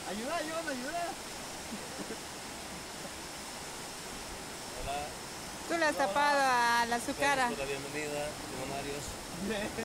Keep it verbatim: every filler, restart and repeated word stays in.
Ayuda, ayuda, ayuda. Hola. Tú le has tapado a la su cara. Gracias por la bienvenida, millonarios.